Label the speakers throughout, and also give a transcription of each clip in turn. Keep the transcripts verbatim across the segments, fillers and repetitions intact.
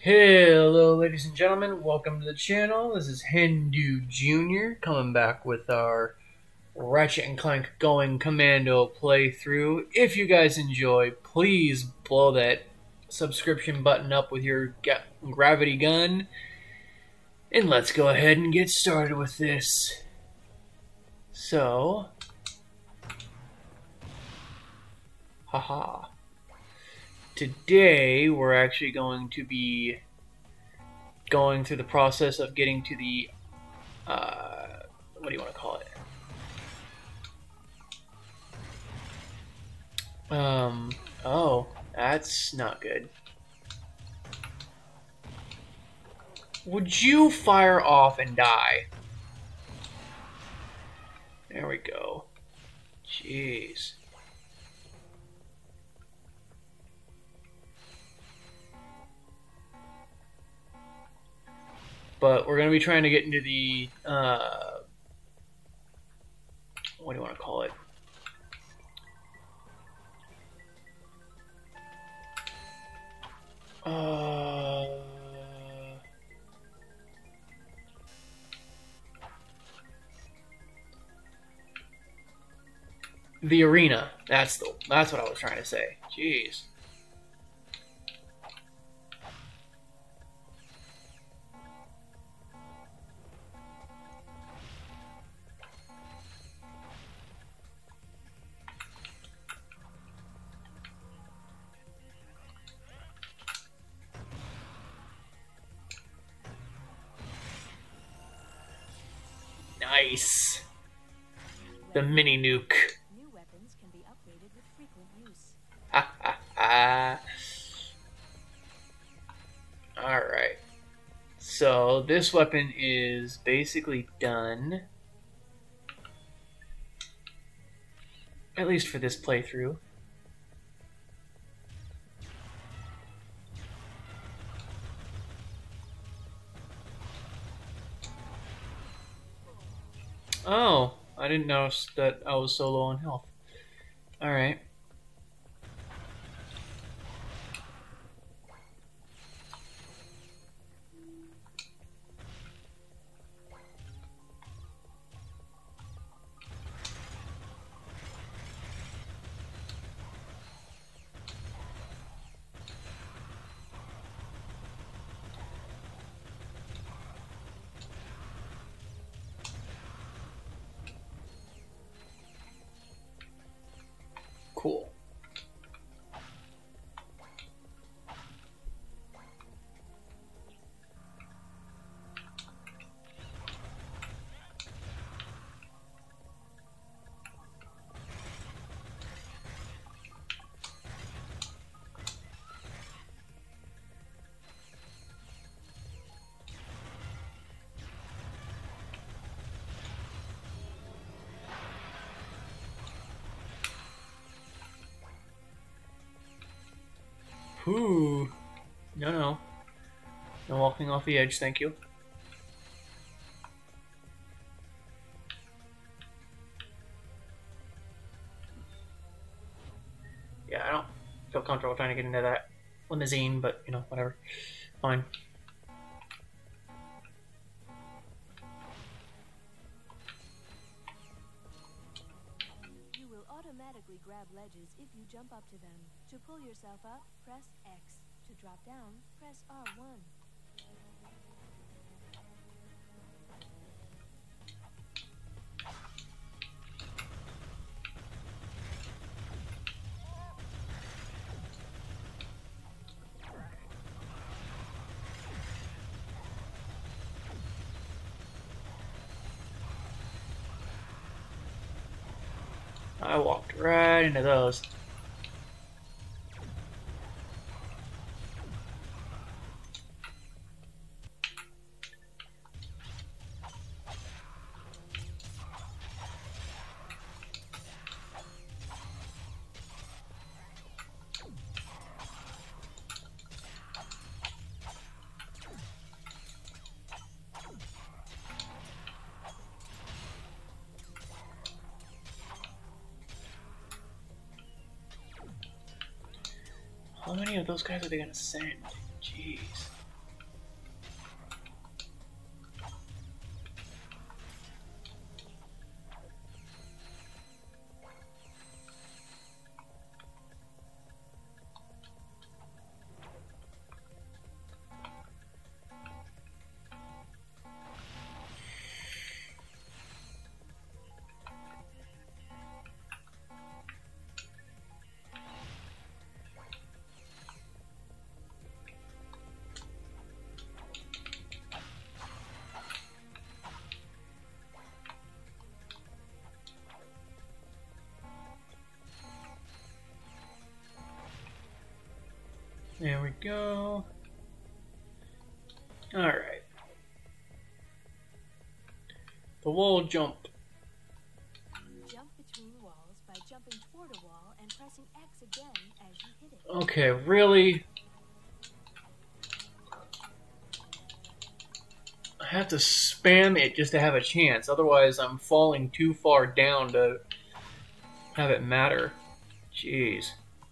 Speaker 1: Hello, ladies and gentlemen. Welcome to the channel. This is Hindu Junior coming back with our Ratchet and Clank Going Commando playthrough. If you guys enjoy, please blow that subscription button up with your ga gravity gun. And let's go ahead and get started with this. So, haha. Today, we're actually going to be going through the process of getting to the, uh, what do you want to call it? Um, oh, that's not good. Would you fire off and die? There we go. Jeez. But we're going to be trying to get into the, uh, what do you want to call it? Uh, the arena. That's the, that's what I was trying to say. Jeez. Nice. The mini nuke.
Speaker 2: New weapons can be upgraded with frequent use.
Speaker 1: Ha ha ha. Alright. So this weapon is basically done. At least for this playthrough. Oh, I didn't notice that I was so low on health. Alright. Cool. Ooh. No, no. No walking off the edge, thank you. Yeah, I don't feel comfortable trying to get into that limousine, but, you know, whatever. Fine.
Speaker 2: You will automatically grab ledges if you jump up to them. To pull yourself up, press X. To drop down, press R one.
Speaker 1: I walked right into those. How many of those guys are they gonna send? Jeez. There we go. Alright. The wall jump.
Speaker 2: Jump between walls by jumping toward a wall and pressing X again as you hit it.
Speaker 1: Okay, really? I have to spam it just to have a chance. Otherwise, I'm falling too far down to have it matter. Jeez.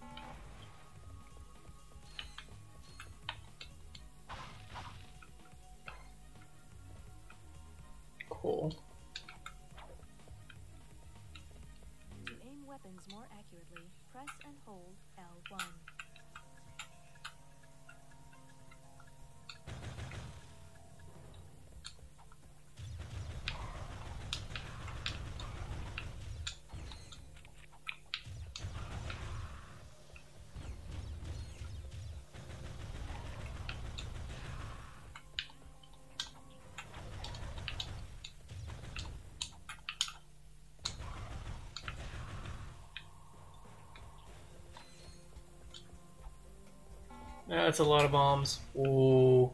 Speaker 1: Cool.
Speaker 2: To aim weapons more accurately, press and hold L one.
Speaker 1: That's a lot of bombs. Ooh.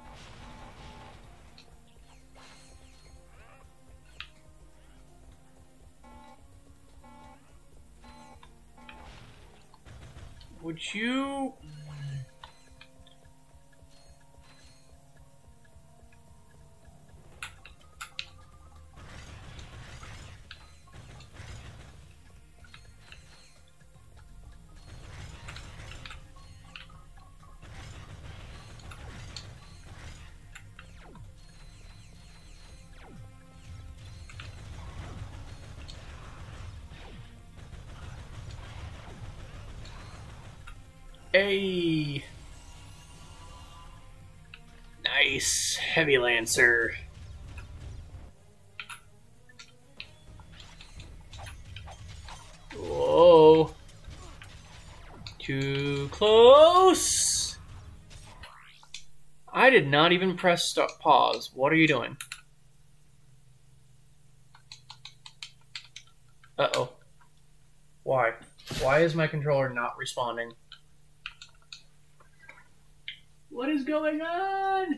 Speaker 1: Would you... Hey! Nice. Heavy Lancer. Whoa. Too close. I did not even press stop pause. What are you doing? Uh-oh. Why? Why is my controller not responding? What is going on?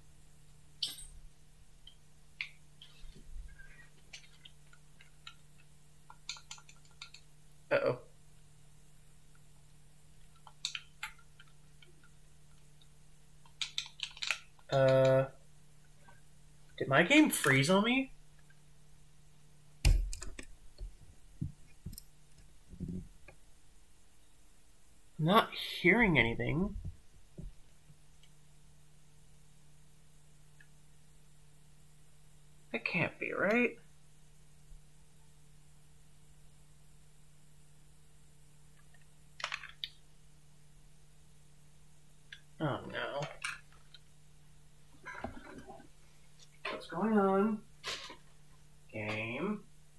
Speaker 1: Uh-oh. Uh, did my game freeze on me? I'm not hearing anything. That can't be right. Oh no. What's going on? Game.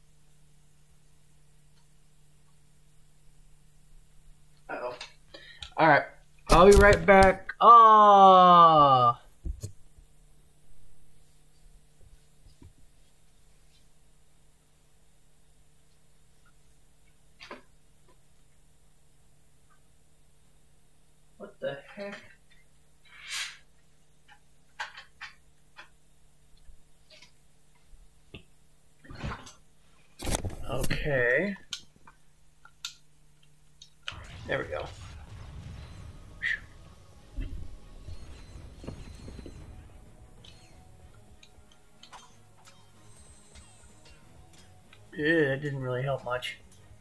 Speaker 1: Uh-oh. Alright. I'll be right back. Ah. What the heck? Okay. There we go. Yeah, that didn't really help much.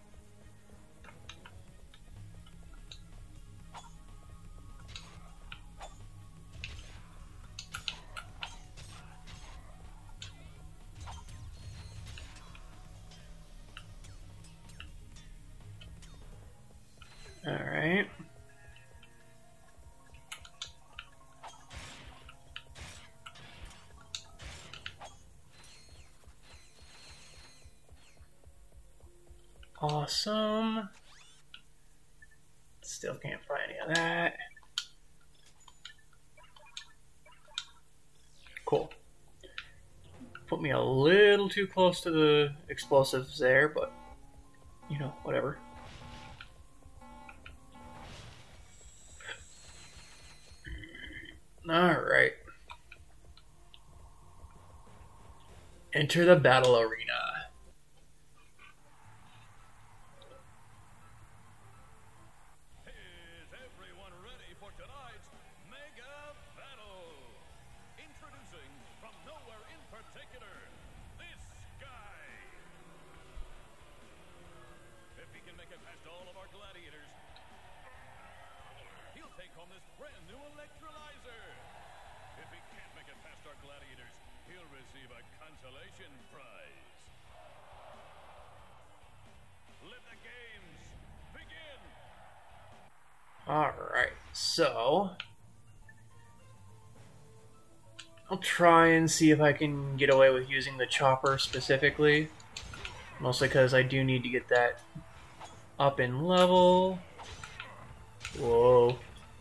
Speaker 1: All right. Awesome. Still can't find any of that. Cool. Put me a little too close to the explosives there, but you know, whatever. Alright. Enter the battle arena.
Speaker 3: Is everyone ready for tonight's mega battle? Introducing from nowhere in particular, this guy. If he can make it past all of our gladiators, he'll take home this brand new electrolyzer. If he can't make it past our gladiators, he'll receive a consolation prize. Let the games begin.
Speaker 1: Alright, so I'll try and see if I can get away with using the chopper specifically. Mostly because I do need to get that up in level. Whoa.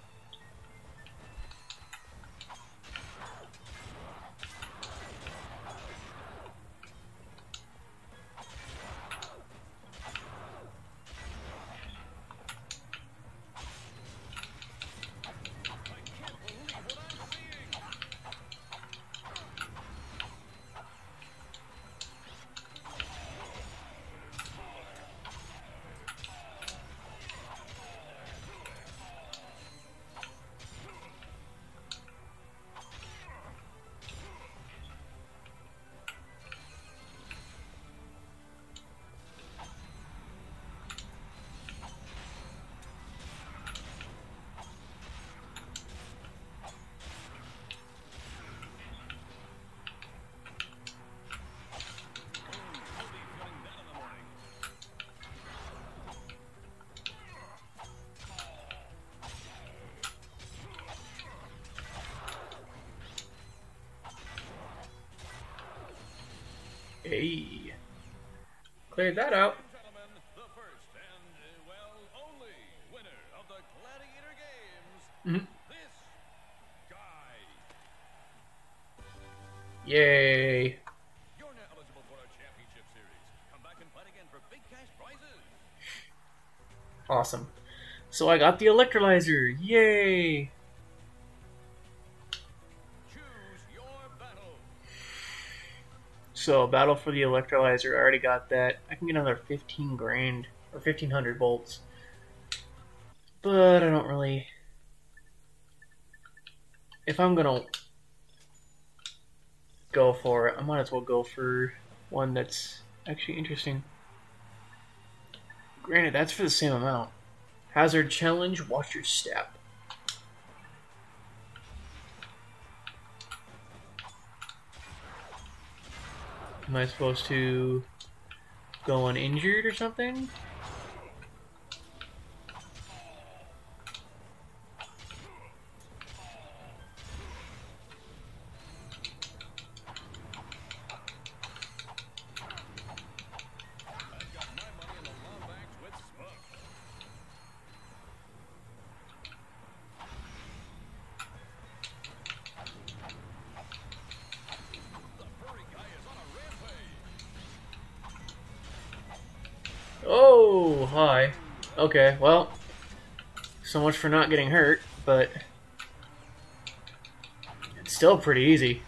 Speaker 1: Hey. Cleared that out.
Speaker 3: Gentlemen, the first and, uh, well, only winner of the Gladiator Games,
Speaker 1: Mhm.
Speaker 3: this guy.
Speaker 1: Yay.
Speaker 3: You're now eligible for our championship series. Come back and fight again for big cash prizes.
Speaker 1: Awesome. So I got the electrolyzer. Yay.
Speaker 3: Choose your battle.
Speaker 1: So battle for the electrolyzer. I already got that. I can get another fifteen grand or fifteen hundred volts. But I don't really. If I'm gonna go for it, I might as well go for one that's actually interesting. Granted, that's for the same amount. Hazard challenge, watch your step. Am I supposed to go uninjured or something?
Speaker 3: I've got my money in the Lombax with Smoke. The furry guy is on a rampage.
Speaker 1: Oh, hi. Okay, well, so much for not getting hurt, but it's still pretty easy.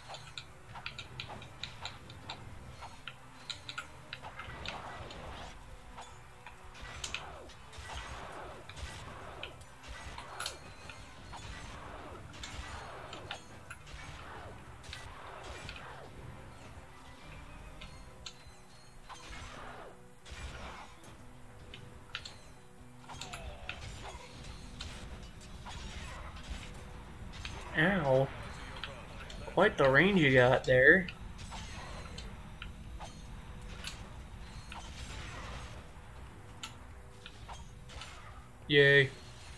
Speaker 1: Ow. Quite the range you got there. Yay.
Speaker 3: You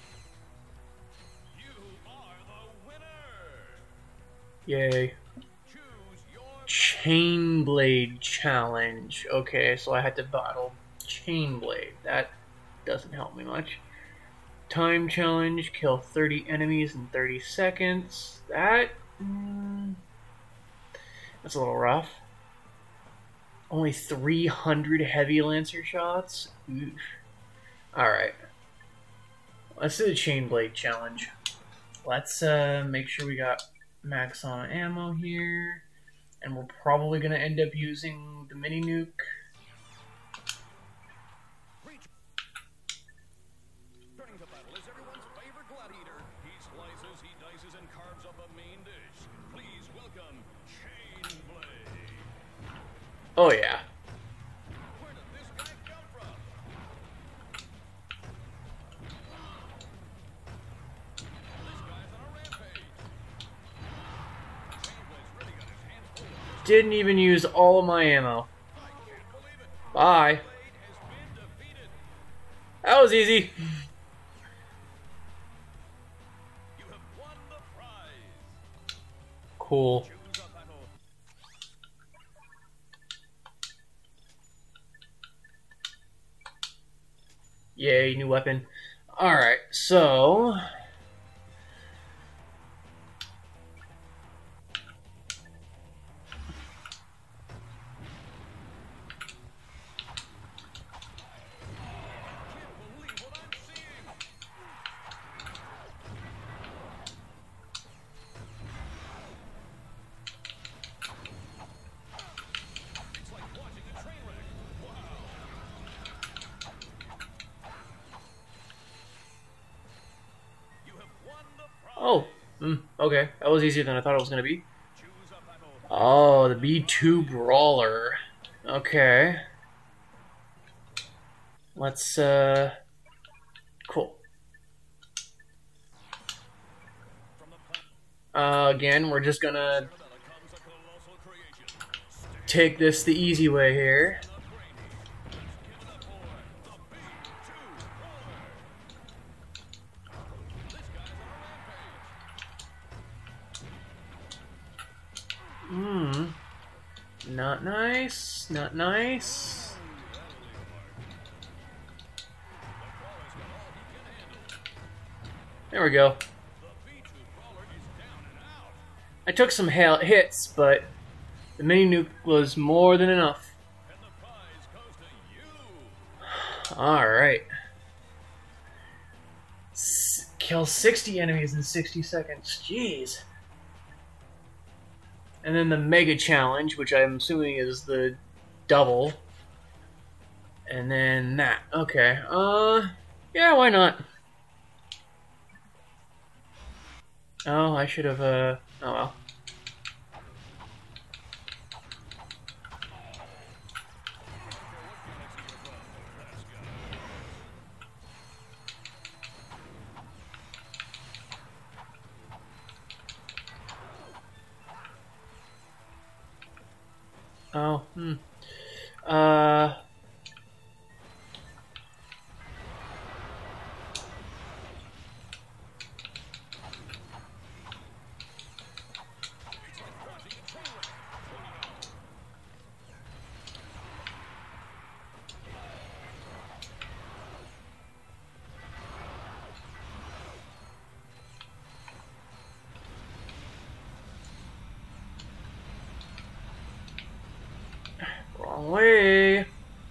Speaker 3: are the winner.
Speaker 1: Yay.
Speaker 3: Choose your
Speaker 1: Chainblade challenge. Okay, so I had to battle Chainblade. That doesn't help me much. Time challenge, kill thirty enemies in thirty seconds. That... Mm, that's a little rough. Only three hundred heavy lancer shots? Oof. Alright. Let's do the Chainblade challenge. let's uh, make sure we got max on ammo here. And we're probably going to end up using the mini nuke.
Speaker 3: Turning to battle is everyone's favorite gladiator. He slices, he dices, and carves up a main dish. Please welcome Chain Blade.
Speaker 1: Oh yeah.
Speaker 3: Where did this guy come from? This guy's on a rampage. Chain Blade's really got his hands full with this.
Speaker 1: Didn't even use all of my ammo.
Speaker 3: I can't believe it.
Speaker 1: Bye.
Speaker 3: Blade has been defeated.
Speaker 1: That was easy.
Speaker 3: You have won the prize.
Speaker 1: Cool.
Speaker 3: Choose a battle.
Speaker 1: Yay, new weapon. Alright, so...
Speaker 3: Believe what I'm seeing. It's like watching a train wreck. Wow. You have won the prize.
Speaker 1: Oh, mm, okay. That was easier than I thought it was going to be.
Speaker 3: Choose a battle.
Speaker 1: Oh, the B two Brawler. Okay. Let's, uh... Cool.
Speaker 3: From the planet
Speaker 1: Uh, again, we're just gonna
Speaker 3: comes a colossal creation.
Speaker 1: take this the easy way here.
Speaker 3: Up Brainy. Let's give it up for the B two Brawler. This guy's on a rampage.
Speaker 1: Hmm. Not nice. Not nice. There we go.
Speaker 3: The B two Brawler is down and out.
Speaker 1: I took some ha hits, but the mini nuke was more than enough.
Speaker 3: And the prize goes to you.
Speaker 1: Alright. S kill sixty enemies in sixty seconds. Jeez. And then the Mega Challenge, which I'm assuming is the double. And then that. Okay. Uh, yeah, why not? Oh, I should have, uh, oh well. Oh, hmm. Uh... Wrong way.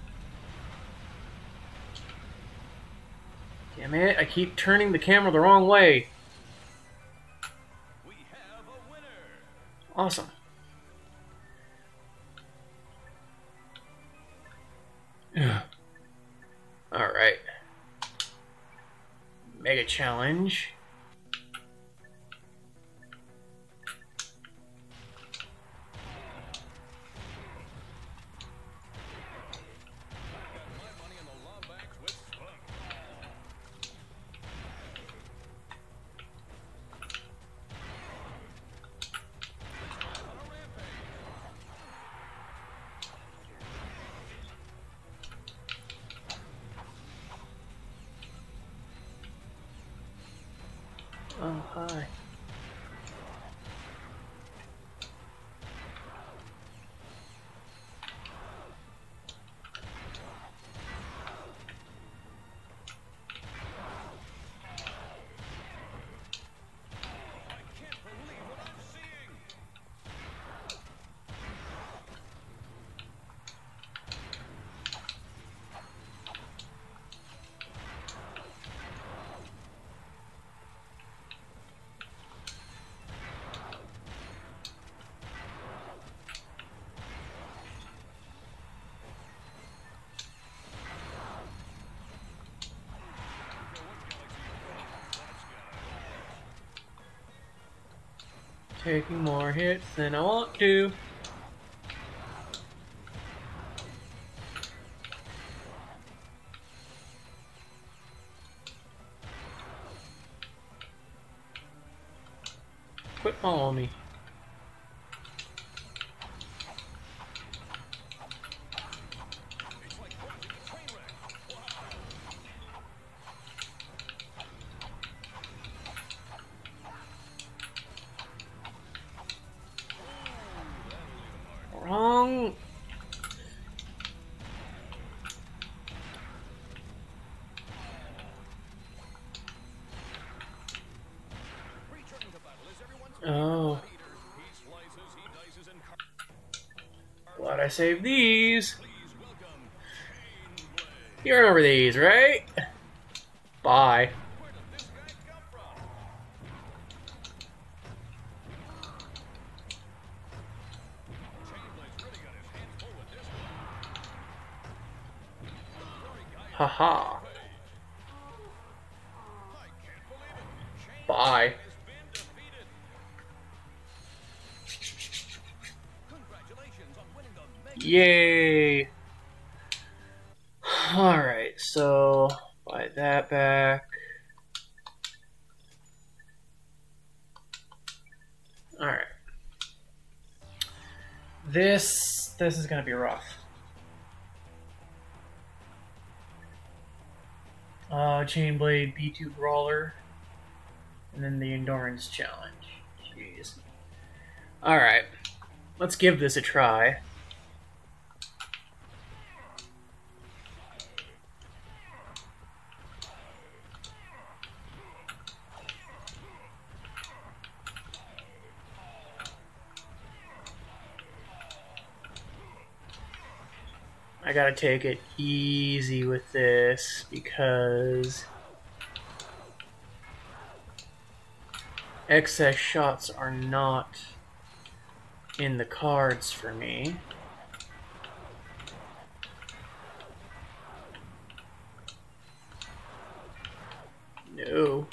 Speaker 1: Damn it, I keep turning the camera the wrong way.
Speaker 3: We have a winner.
Speaker 1: Awesome. Alright. Mega Challenge.
Speaker 3: My money in the Lombax with Spunk. On a rampage.
Speaker 1: Oh, hi.
Speaker 3: I can't believe what I'm seeing.
Speaker 1: Taking more hits than I want to. Quit following me.
Speaker 3: It's like watching a train wreck. Wow.
Speaker 1: Wrong.
Speaker 3: Returning to battle is everyone's
Speaker 1: Oh.
Speaker 3: favorite eater. He slices, he dices, and carves.
Speaker 1: Glad I saved these.
Speaker 3: Please welcome Chain Blade.
Speaker 1: You remember these, right? Bye.
Speaker 3: Where did this guy come from? Chain Blade's really got his hands full with this one. The furry guy is
Speaker 1: Haha.
Speaker 3: on the page. I can't believe it. Chain
Speaker 1: Bye.
Speaker 3: Blade has been defeated. Congratulations on winning the Mega.
Speaker 1: Yay. Alright, so buy that back. Alright. This this is gonna be rough. Uh Chainblade B two Brawler. And then the Endurance Challenge. Jeez. Alright. Let's give this a try. I gotta take it easy with this because excess shots are not in the cards for me. No.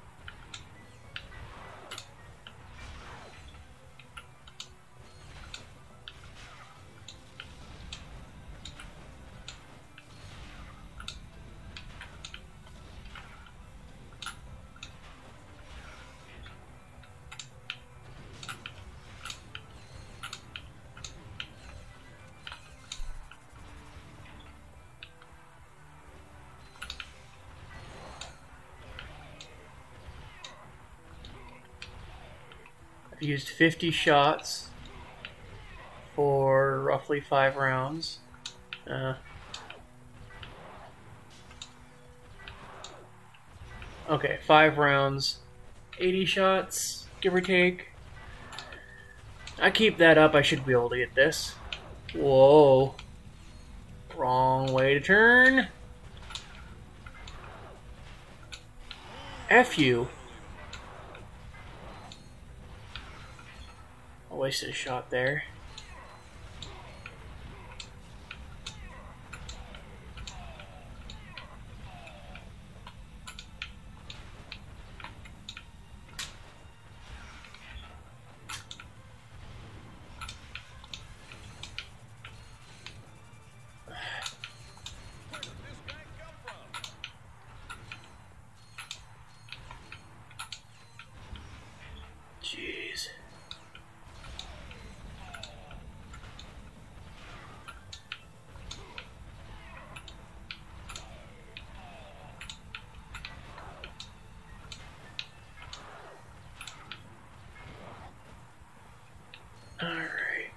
Speaker 1: I've used fifty shots for roughly five rounds. Uh, okay, five rounds, eighty shots, give or take. I keep that up, I should be able to get this. Whoa. Wrong way to turn. F you. I wasted a shot there.
Speaker 3: Where did this guy come from?
Speaker 1: Jeez. All right.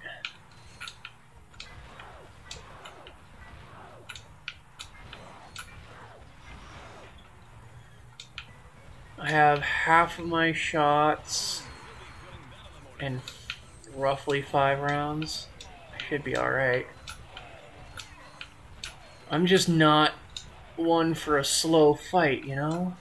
Speaker 1: I have half of my shots and roughly five rounds. I should be alright. I'm just not one for a slow fight, you know?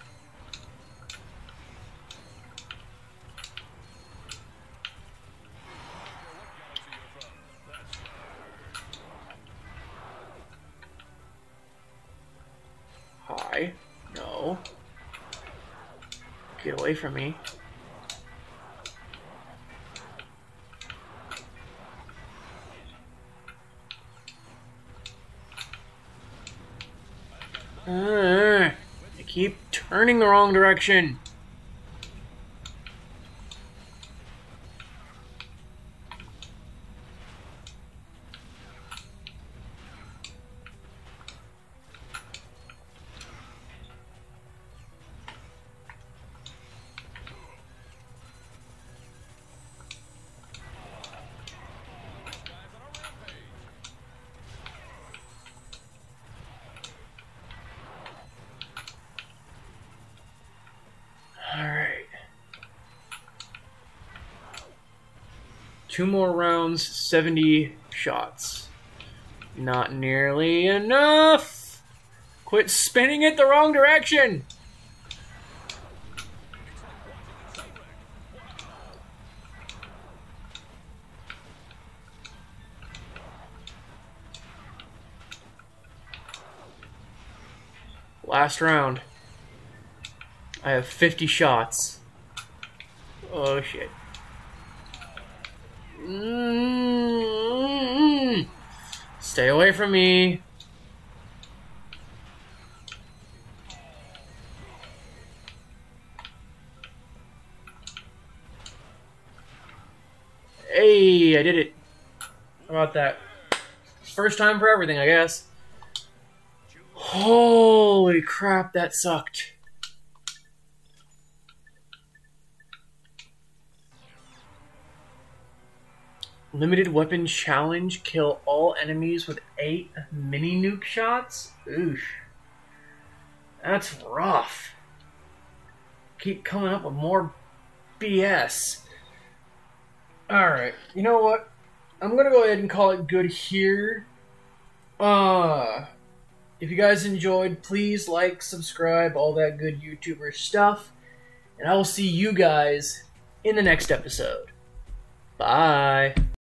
Speaker 1: Hi. No. Get away from me. Uh, I keep turning the wrong direction. Alright. Two more rounds, seventy shots. Not nearly enough! Quit spinning it the wrong direction! Last round. I have fifty shots. Oh shit. Mm-hmm. Stay away from me. Hey, I did it. How about that? First time for everything, I guess. Holy crap, that sucked. Limited weapon challenge. Kill all enemies with eight mini nuke shots? Oof. That's rough. Keep coming up with more B S. Alright, you know what? I'm gonna go ahead and call it good here. Uh, if you guys enjoyed, please like, subscribe, all that good YouTuber stuff. And I will see you guys in the next episode. Bye.